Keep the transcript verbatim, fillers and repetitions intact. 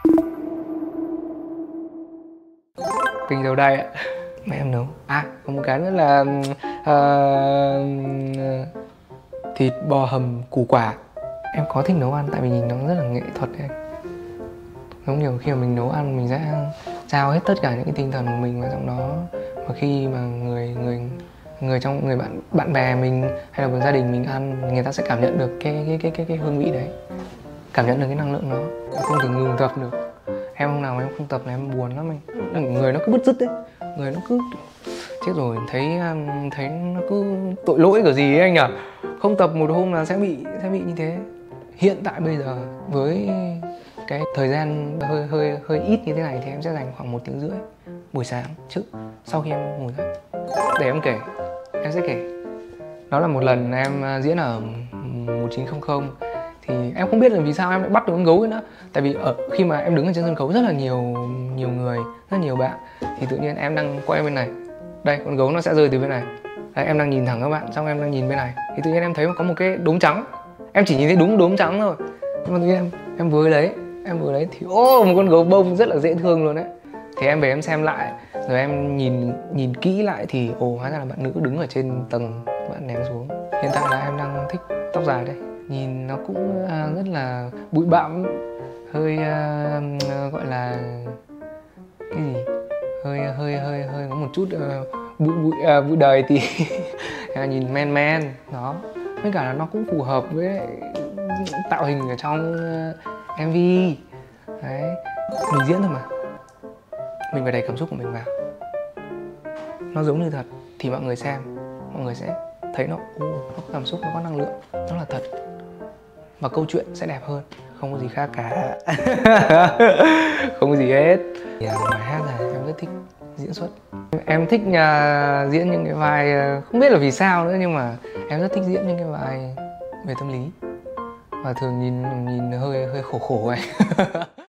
Kinh dầu đây ạ. Mẹ em nấu. À, có một cái nữa là uh, thịt bò hầm củ quả. Em có thích nấu ăn tại vì nhìn nó rất là nghệ thuật đấy anh. Giống nhiều khi mà mình nấu ăn mình sẽ trao hết tất cả những cái tinh thần của mình vào trong đó, và khi mà người người người trong người bạn bạn bè mình hay là gia đình mình ăn, người ta sẽ cảm nhận được cái cái cái cái, cái hương vị đấy, cảm nhận được cái năng lượng đó. Em không thể ngừng tập được. Em hôm nào em không tập là em buồn lắm anh. Người nó cứ bứt rứt đấy, người nó cứ chết rồi, thấy thấy nó cứ tội lỗi kiểu gì ấy anh nhỉ. Không tập một hôm là sẽ bị sẽ bị như thế. Hiện tại bây giờ với cái thời gian hơi hơi hơi ít như thế này thì em sẽ dành khoảng một tiếng rưỡi buổi sáng trước sau khi em ngủ dậy để em kể. Em sẽ kể. Đó là một lần em diễn ở một chín không không thì em không biết là vì sao em lại bắt được con gấu ấy nữa. Tại vì ở khi mà em đứng ở trên sân khấu rất là nhiều nhiều người, rất nhiều bạn, thì tự nhiên em đang quay bên này, đây con gấu nó sẽ rơi từ bên này. Đấy, em đang nhìn thẳng các bạn, xong em đang nhìn bên này thì tự nhiên em thấy có một cái đốm trắng. Em chỉ nhìn thấy đúng đốm trắng thôi, nhưng mà tự nhiên em em với lấy em vừa lấy thì ô, một con gấu bông rất là dễ thương luôn đấy. Thì em về em xem lại, rồi em nhìn nhìn kỹ lại thì ồ, hóa ra là bạn nữ đứng ở trên tầng, bạn ném xuống. Hiện tại là em đang thích tóc dài đây, nhìn nó cũng uh, rất là bụi bặm, hơi uh, gọi là cái gì, hơi hơi hơi hơi có một chút uh, bụi bụi uh, bụi đời thì nhìn men men đó. Với cả là nó cũng phù hợp với tạo hình ở trong uh, em vê. Đấy, mình diễn thôi mà, mình phải đẩy cảm xúc của mình vào, nó giống như thật thì mọi người xem, mọi người sẽ thấy nó, ô, nó có cảm xúc, nó có năng lượng, nó là thật, và câu chuyện sẽ đẹp hơn. Không có gì khác cả. Không có gì hết. Ngoài hát là em rất thích diễn xuất. Em thích nhà diễn những cái vai, không biết là vì sao nữa, nhưng mà em rất thích diễn những cái vai về tâm lý, và thường nhìn nhìn hơi hơi khổ khổ ấy.